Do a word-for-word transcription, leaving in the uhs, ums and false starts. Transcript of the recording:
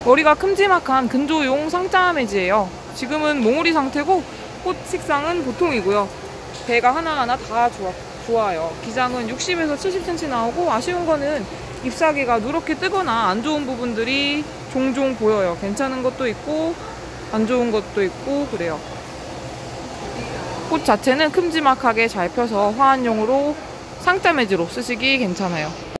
머리가 큼지막한 근조용 상자 매지예요. 지금은 몽우리 상태고 꽃 색상은 보통이고요. 배가 하나하나 다 좋아, 좋아요. 기장은 육십에서 칠십 센티미터 나오고, 아쉬운 거는 잎사귀가 누렇게 뜨거나 안 좋은 부분들이 종종 보여요. 괜찮은 것도 있고 안 좋은 것도 있고 그래요. 꽃 자체는 큼지막하게 잘 펴서 화환용으로 상자 매지로 쓰시기 괜찮아요.